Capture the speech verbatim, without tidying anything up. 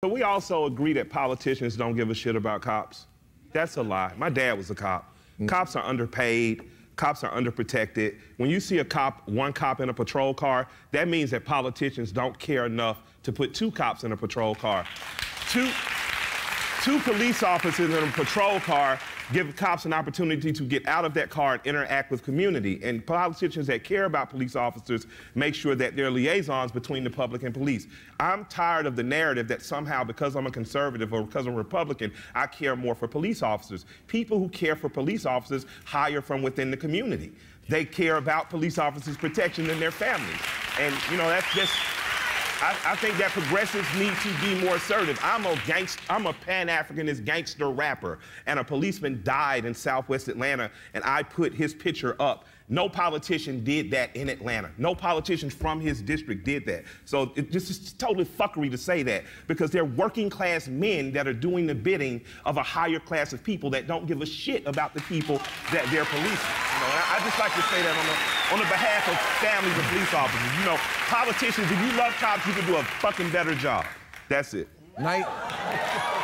but we also agree that politicians don't give a shit about cops. That's a lie. My dad was a cop. Mm. Cops are underpaid. Cops are underprotected. When you see a cop, one cop in a patrol car, that means that politicians don't care enough to put two cops in a patrol car. Two, two police officers in a patrol car give cops an opportunity to get out of that car and interact with community. And politicians that care about police officers make sure that they're liaisons between the public and police. I'm tired of the narrative that somehow because I'm a conservative or because I'm a Republican, I care more for police officers. People who care for police officers hire from within the community. They care about police officers' protection than their families. And, you know, that's just, I, I think that progressives need to be more assertive. I'm a gangst, I'm a Pan-Africanist gangster rapper, and a policeman died in Southwest Atlanta, and I put his picture up. No politician did that in Atlanta. No politician from his district did that. So it just is totally fuckery to say that, because they're working class men that are doing the bidding of a higher class of people that don't give a shit about the people that they're policing. You know, and I, I just like to say that on the, on the behalf of families of police officers. You know, politicians, if you love cops, you can do a fucking better job. That's it. Night.